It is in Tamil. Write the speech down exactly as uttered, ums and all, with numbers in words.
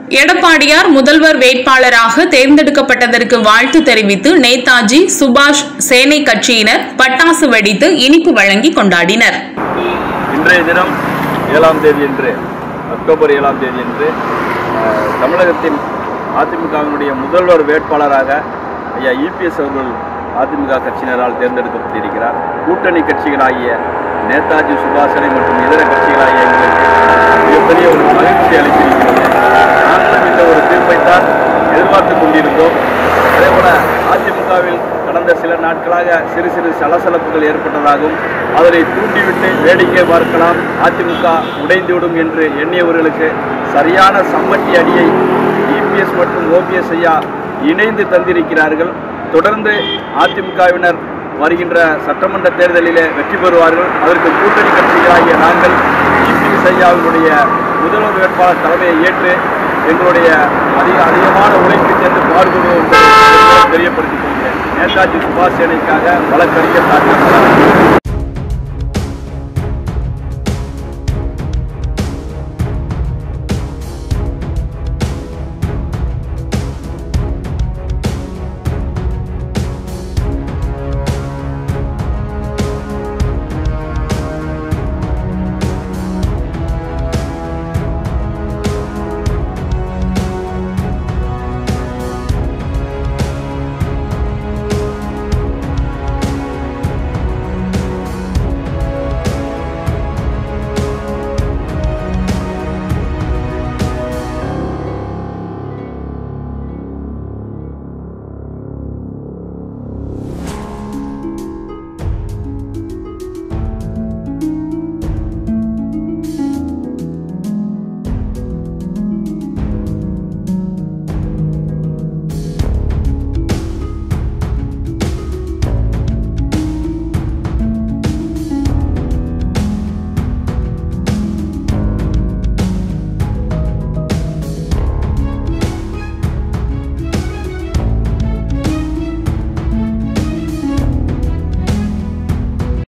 எடப்பாடியார் முதல்வர் வேட்பாளராக தேர்ந்தெடுக்கப்பட்டதற்கு வாழ்த்து தெரிவித்து நேதாஜி சுபாஷ் சேனை கட்சியினர் பட்டாசு வெடித்து இனிப்பு வழங்கி கொண்டாடினர். இன்றைய தினம் ஏழாம் தேதி என்று அக்டோபர் ஏழாம் தேதி என்று தமிழகத்தின் அதிமுகவினுடைய முதல்வர் வேட்பாளராக ஐயா இபிஎஸ் அவர்கள் அதிமுக கட்சியினரால் தேர்ந்தெடுக்கப்பட்டிருக்கிறார். கூட்டணி கட்சிகளாகிய நேதாஜி சுபாஷனை மற்றும் இதர கட்சிகளாகிய எங்களுக்கு மிகப்பெரிய ஒரு மகிழ்ச்சி அளித்திருக்கிறது. நாங்களும் இந்த ஒரு தீர்ப்பைத்தான் எதிர்பார்த்து கொண்டிருந்தோம். அதேபோல அதிமுகவில் கடந்த சில நாட்களாக சிறு சிறு சலசலப்புகள் ஏற்பட்டதாகவும் அதனை தூண்டிவிட்டு வேடிக்கை பார்க்கலாம், அதிமுக உடைந்துவிடும் என்று எண்ணியவர்களுக்கு சரியான சம்மட்டி அடியை இபிஎஸ் மற்றும் ஓபிஎஸ் ஐயா இணைந்து தந்திருக்கிறார்கள். தொடர்ந்து அதிமுகவினர் வருகின்ற சட்டமன்ற தேர்தலிலே வெற்றி பெறுவார்கள். அதற்கு கூட்டணி கட்சிகளாகிய நாங்கள் இபிஎஸ் ஐயாவினுடைய முதல்வர் வேட்பாளர் தலைமையை ஏற்று எங்களுடைய அதிக அதிகமான உழைப்பு சேர்ந்து பாடுபடுவோம் என்று தெரியப்படுத்திக் கொள்கிறேன். நேதாஜி சுபாஷ் சேனைக்காக வழக்கறிஞர் டாக்டர்